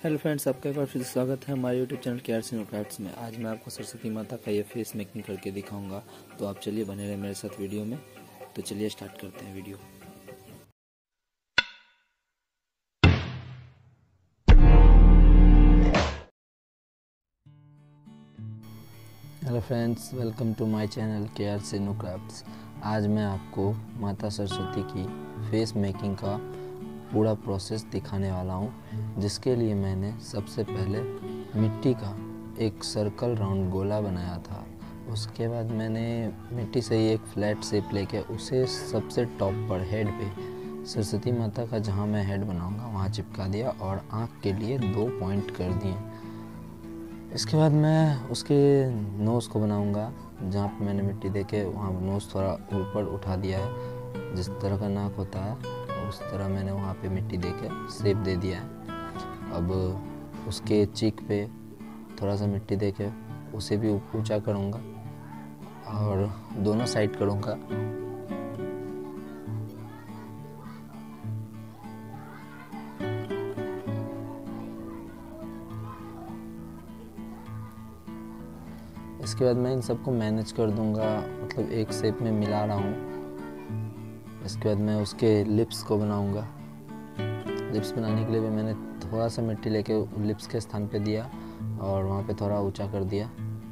Hello friends, आपका एक बार फिर से स्वागत है हमारे यूट्यूब चैनल केआर सिनोक्राफ्ट्स में। आज मैं आपको सरस्वती माता का ये फेस मेकिंग करके दिखाऊंगा। तो आप चलिए बने रहे मेरे साथ वीडियो में। तो चलिए स्टार्ट करते हैं video. Hello friends, welcome to my channel K R Sinocrafts. आज मैं आपको माता सरस्वती की फेस मेकिंग का पूरा प्रोसेस दिखाने वाला हूँ, जिसके लिए मैंने सबसे पहले मिट्टी का एक सर्कल राउंड गोला बनाया था। उसके बाद मैंने मिट्टी से ही एक फ्लैट शेप लेके उसे सबसे टॉप पर हेड पे सरस्वती माता का जहाँ मैं हेड बनाऊँगा वहाँ चिपका दिया और आँख के लिए 2 पॉइंट कर दिए। इसके बाद मैं उसके नोज़ को बनाऊँगा। जहाँ पर मैंने मिट्टी देके वहाँ नोज़ थोड़ा ऊपर उठा दिया है। जिस तरह का नाक होता है उस तरह मैंने वहाँ पे मिट्टी देके शेप दे दिया है। अब उसके चीक पे थोड़ा सा मिट्टी देके उसे भी ऊंचा करूँगा और दोनों साइड करूँगा। इसके बाद मैं इन सबको मैनेज कर दूँगा, मतलब एक शेप में मिला रहा हूँ। इसके बाद मैं उसके लिप्स को बनाऊँगा। लिप्स बनाने के लिए भी मैंने थोड़ा सा मिट्टी लेके लिप्स के स्थान पे दिया और वहाँ पे थोड़ा ऊंचा कर दिया।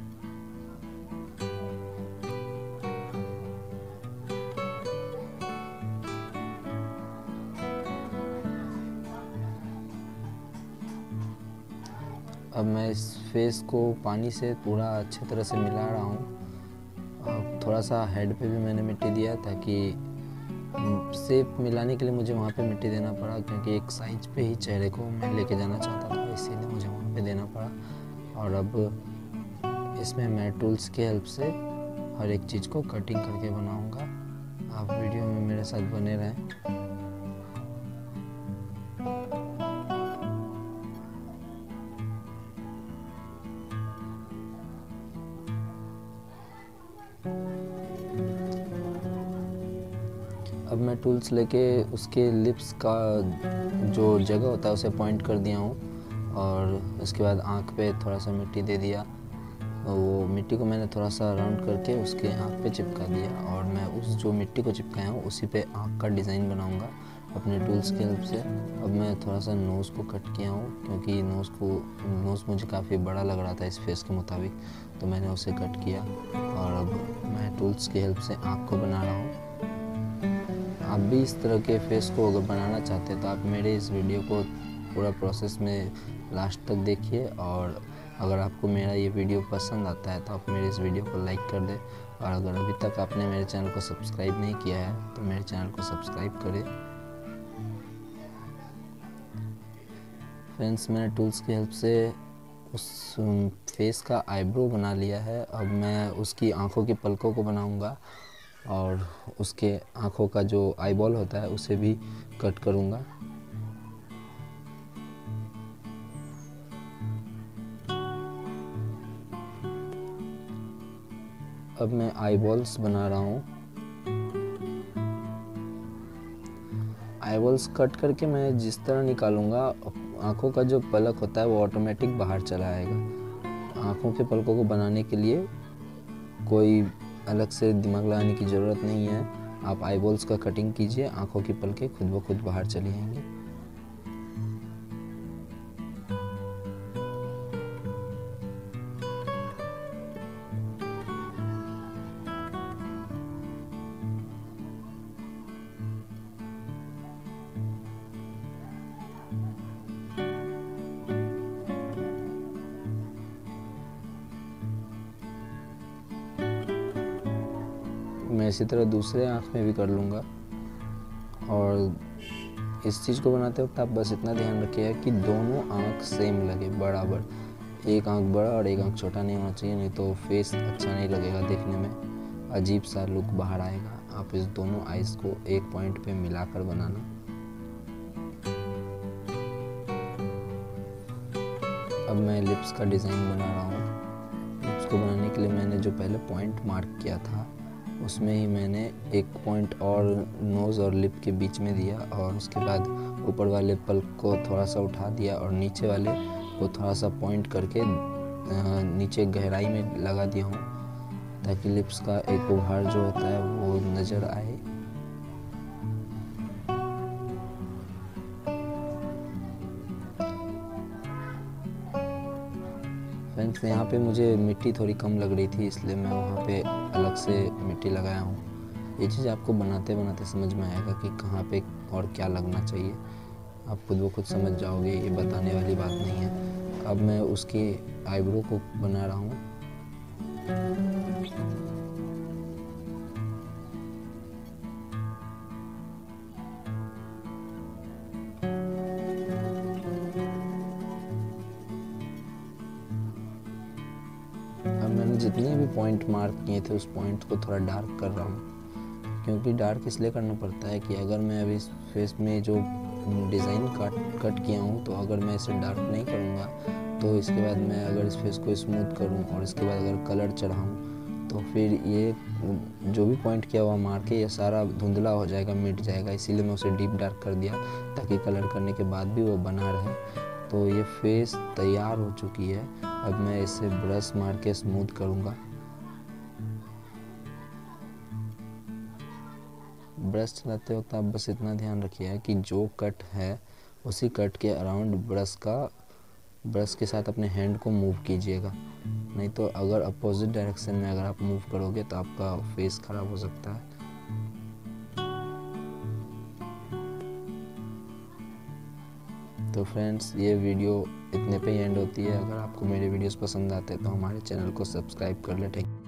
अब मैं इस फेस को पानी से पूरा अच्छी तरह से मिला रहा हूँ। थोड़ा सा हेड पे भी मैंने मिट्टी दिया ताकि शेप मिलाने के लिए मुझे वहाँ पे मिट्टी देना पड़ा, क्योंकि एक साइज पे ही चेहरे को मैं लेके जाना चाहता था, इसीलिए मुझे वहाँ पे देना पड़ा। और अब इसमें मैं टूल्स के हेल्प से हर एक चीज़ को कटिंग करके बनाऊँगा। आप वीडियो में मेरे साथ बने रहें। अब मैं टूल्स लेके उसके लिप्स का जो जगह होता है उसे पॉइंट कर दिया हूँ और उसके बाद आँख पे थोड़ा सा मिट्टी दे दिया। वो मिट्टी को मैंने थोड़ा सा राउंड करके उसके आँख पे चिपका दिया और मैं उस जो मिट्टी को चिपकाया हूँ उसी पे आँख का डिज़ाइन बनाऊँगा अपने टूल्स के हेल्प से। अब मैं थोड़ा सा नोज़ को कट किया हूँ, क्योंकि नोज़ मुझे काफ़ी बड़ा लग रहा था इस फेस के मुताबिक, तो मैंने उसे कट किया। और अब मैं टूल्स के हेल्प से आँख को बना रहा हूँ। आप भी इस तरह के फेस को अगर बनाना चाहते हैं तो आप मेरे इस वीडियो को पूरा प्रोसेस में लास्ट तक देखिए। और अगर आपको मेरा ये वीडियो पसंद आता है तो आप मेरे इस वीडियो को लाइक कर दें। और अगर अभी तक आपने मेरे चैनल को सब्सक्राइब नहीं किया है तो मेरे चैनल को सब्सक्राइब करें। फ्रेंड्स, मैंने टूल्स की हेल्प से उस फेस का आईब्रो बना लिया है। अब मैं उसकी आँखों की पलकों को बनाऊँगा और उसके आँखों का जो आईबॉल होता है उसे भी कट करूँगा। अब मैं आईबॉल्स बना रहा हूँ। आईबॉल्स कट करके मैं जिस तरह निकालूंगा, आँखों का जो पलक होता है वो ऑटोमेटिक बाहर चला आएगा। आँखों के पलकों को बनाने के लिए कोई अलग से दिमाग लगाने की ज़रूरत नहीं है। आप आईबॉल्स का कटिंग कीजिए, आँखों की पलकें खुद ब खुद बाहर चली आएंगी। मैं इसी तरह दूसरे आँख में भी कर लूँगा। और इस चीज़ को बनाते वक्त आप बस इतना ध्यान रखिएगा कि दोनों आँख सेम लगे, बराबर। एक आँख बड़ा और एक आँख छोटा नहीं होना चाहिए, नहीं तो फेस अच्छा नहीं लगेगा, देखने में अजीब सा लुक बाहर आएगा। आप इस दोनों आइज़ को एक पॉइंट पे मिलाकर बनाना। अब मैं लिप्स का डिज़ाइन बना रहा हूँ। लिप्स को बनाने के लिए मैंने जो पहले पॉइंट मार्क किया था उसमें ही मैंने एक पॉइंट और नोज़ और लिप के बीच में दिया और उसके बाद ऊपर वाले पल्क को थोड़ा सा उठा दिया और नीचे वाले को थोड़ा सा पॉइंट करके नीचे गहराई में लगा दिया हूँ, ताकि लिप्स का एक उभार जो होता है वो नज़र आए। फ्रेंड्स, यहाँ पे मुझे मिट्टी थोड़ी कम लग रही थी, इसलिए मैं वहाँ पे अलग से मिट्टी लगाया हूँ। ये चीज़ आपको बनाते बनाते समझ में आएगा कि कहाँ पे और क्या लगना चाहिए। आप खुद ब खुद समझ जाओगे, ये बताने वाली बात नहीं है। अब मैं उसकी आईब्रो को बना रहा हूँ। अब मैंने जितने भी पॉइंट मार्क किए थे उस पॉइंट को थोड़ा डार्क कर रहा हूँ, क्योंकि डार्क इसलिए करना पड़ता है कि अगर मैं अभी इस फेस में जो डिज़ाइन कट किया हूँ, तो अगर मैं इसे डार्क नहीं करूँगा तो इसके बाद मैं अगर इस फेस को स्मूथ करूँ और इसके बाद अगर कलर चढ़ाऊँ तो फिर ये जो भी पॉइंट किया हुआ मार के ये सारा धुंधला हो जाएगा, मिट जाएगा। इसीलिए मैं उसे डीप डार्क कर दिया, ताकि कलर करने के बाद भी वो बना रहे। तो ये फेस तैयार हो चुकी है। अब मैं इसे ब्रश मार के स्मूथ करूँगा। ब्रश चलाते वक्त आप बस इतना ध्यान रखिए कि जो कट है उसी कट के अराउंड ब्रश के साथ अपने हैंड को मूव कीजिएगा, नहीं तो अगर अपोजिट डायरेक्शन में अगर आप मूव करोगे तो आपका फेस ख़राब हो सकता है। तो फ्रेंड्स, ये वीडियो इतने पे ही एंड होती है। अगर आपको मेरे वीडियोस पसंद आते हैं तो हमारे चैनल को सब्सक्राइब कर लें।